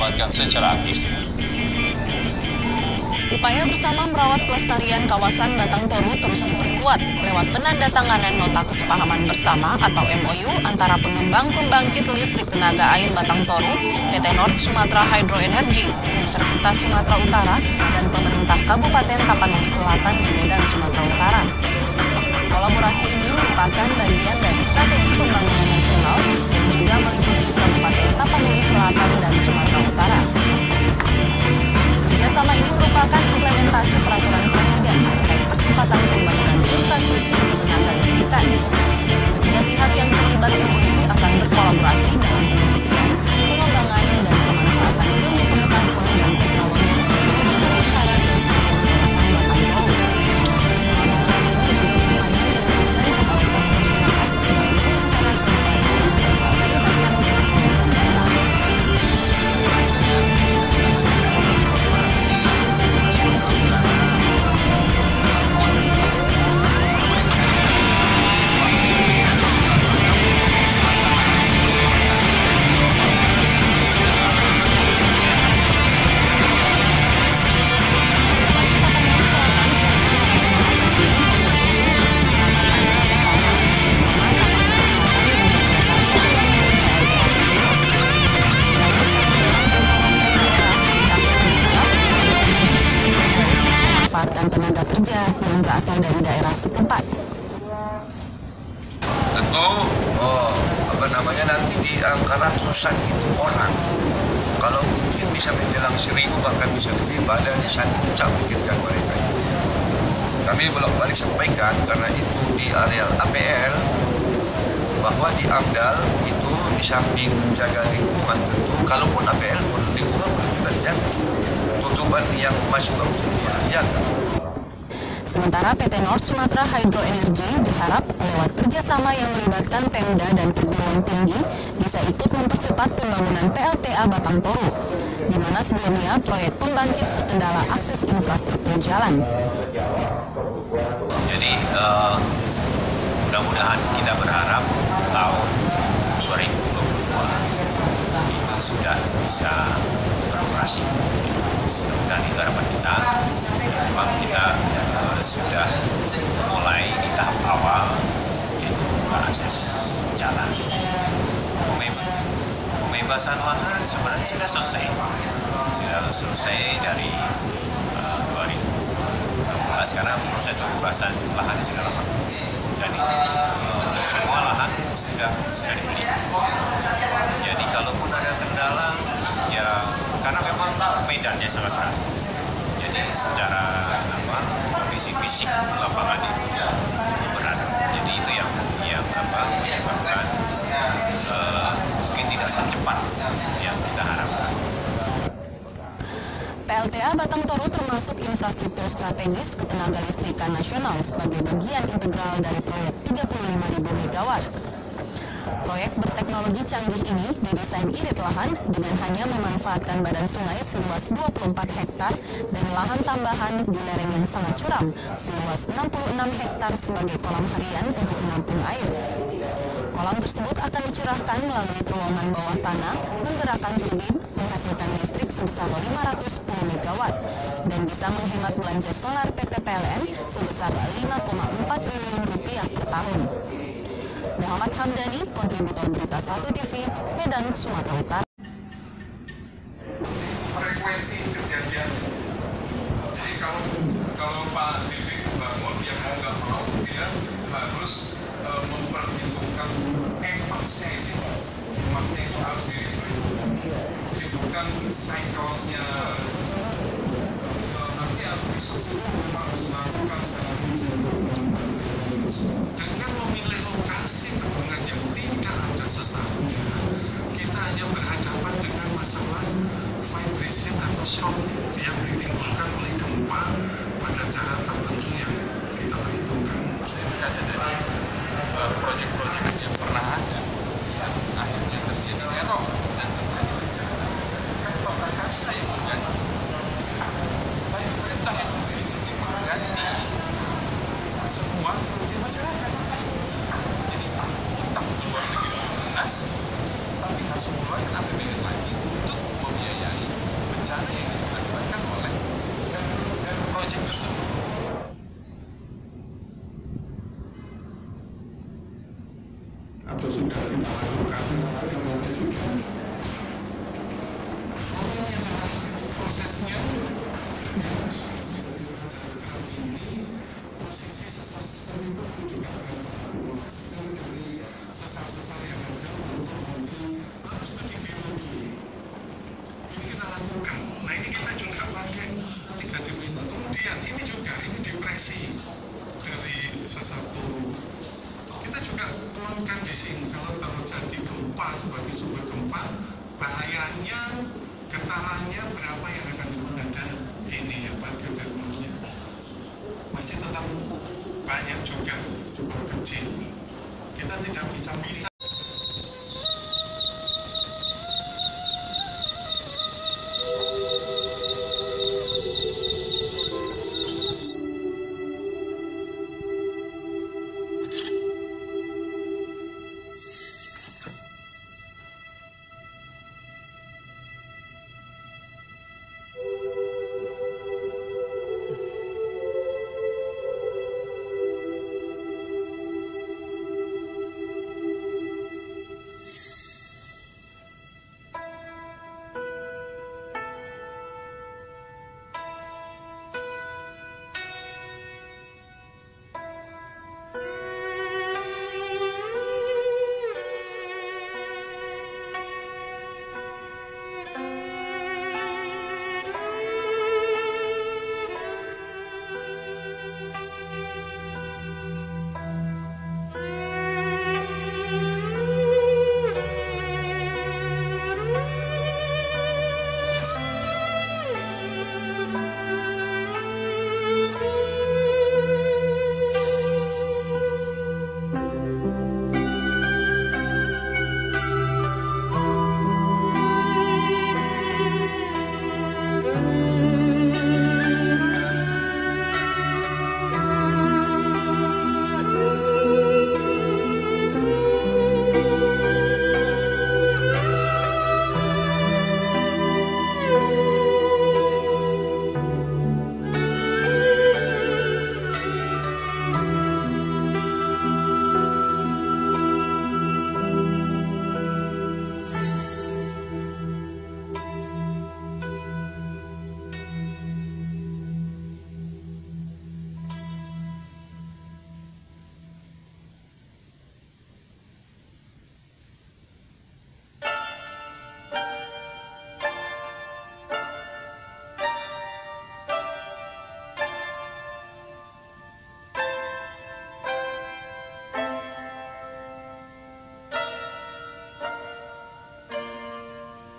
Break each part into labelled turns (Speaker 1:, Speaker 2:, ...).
Speaker 1: dimanfaatkan secara aktif.
Speaker 2: Upaya bersama merawat kelestarian kawasan Batang Toru terus diperkuat lewat penandatanganan Nota Kesepahaman Bersama atau MOU antara pengembang pembangkit listrik tenaga air Batang Toru, PT North Sumatra Hydro Energy, Universitas Sumatera Utara, dan pemerintah Kabupaten Tapanuli Selatan di Medan, Sumatera Utara. Kolaborasi ini merupakan bagian dari strategi pembangunan nasional yang juga meliputi Kabupaten Tapanuli Selatan dan Sumatera Utara. Kerjasama ini merupakan implementasi peraturan Presiden terkait percepatan pembangunan infrastruktur ketenaga listrikan. Ketiga pihak yang terlibat MOU akan berkolaborasi dalam penelitian, pengembangan, dan pemanfaatan ilmu pengetahuan dan teknologi untuk memelihara kelestarian kawasan Batang Toru. Kolaborasi ini juga berupaya meningkatkan kapasitas masyarakat dalam memelihara kelestarian serta meningkatkan perekonomian daerah. Memanfaatkan tenaga kerja yang berasal dari daerah setempat.
Speaker 3: Tentu nanti di angka ratusan itu orang. Kalau mungkin bisa menjelang 1000 bahkan bisa lebih pada di puncak pikirkan mereka itu. Kami bolak-balik sampaikan karena itu di areal APL bahwa di AMDAL itu di samping menjaga lingkungan tentu kalaupun APL pun lingkungan perlu juga dijaga. Tutupan yang masih bagus itu dijaga.
Speaker 2: Sementara PT North Sumatra Hydro Energy berharap lewat kerjasama yang melibatkan Pemda dan perguruan tinggi bisa ikut mempercepat pembangunan PLTA Batang Toru, di mana sebelumnya proyek pembangkit terkendala akses infrastruktur jalan.
Speaker 4: Jadi mudah-mudahan kita berharap tahun 2022 itu sudah bisa beroperasi. Mudah-mudahan itu harapan kita. Memang kita sudah mulai di tahap awal yaitu membuka akses jalan. Pembebasan lahan sebenarnya sudah selesai dari 2016 karena proses pembebasan lahan sudah lama. Jadi semua lahan sudah dibeli. Jadi kalaupun ada kendala ya karena memang medannya sangat berat. Jadi secara kondisi fisik lapangan itu berat. Jadi itu yang menyebabkan mungkin tidak secepat yang kita harapkan.
Speaker 2: PLTA Batang Toru termasuk infrastruktur strategis ketenaga listrikan nasional sebagai bagian integral dari proyek 35.000 MW. Proyek berteknologi canggih ini didesain irit lahan dengan hanya memanfaatkan badan sungai seluas 24 hektar dan lahan tambahan di lereng yang sangat curam seluas 66 hektar sebagai kolam harian untuk menampung air. Kolam tersebut akan dicerahkan melalui terowongan bawah tanah, menggerakkan turbin, menghasilkan listrik sebesar 510 MW, dan bisa menghemat belanja solar PT PLN sebesar 5,4 triliun rupiah per tahun. Muhammad Hamdani, kontributor Berita 1 TV, Medan, Sumatera Utara.
Speaker 5: Frekuensi kejadian. Jadi kalau Pak Bibi bangun yang mau nggak mau dia harus memperhitungkan empatnya ini. Empatnya itu harus diperhitungkan. Jadi bukan cyclesnya nanti administrasi memang harus melakukan secara dengan memilih lokasi bendungan yang tidak ada sesarnya, kita hanya berhadapan dengan masalah vibration atau shock yang ditimbulkan oleh gempa pada jarak tertentu yang kita perhitungkan. Jadi proyek-proyek yang pernah ada yang akhirnya terjadi error dan terjadi bencana kan pemerintah yang mengganti, tapi pemerintah yang memilih untuk mengganti semua di masyarakat. Jadi utang ke luar negeri lunas, tapi harus mengeluarkan APBN lagi untuk membiayai kita lakukan. Kalau ini adalah prosesnya, ini posisi sesar-sesar itu juga akan hasil dari sesar-sesar yang ada untuk nanti studi biologi. Ini kita lakukan. Nah ini kita juga pakai 3D printer. Kemudian ini juga ini depresi dari sesar turun. Kita juga plotkan di sini kalau terjadi gempa sebagai sumber gempa, bahayanya, getarannya berapa yang akan ada. Ini ya Pak geotermalnya masih tetap banyak juga, cukup kecil. Kita tidak bisa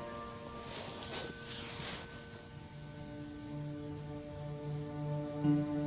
Speaker 2: Thank you.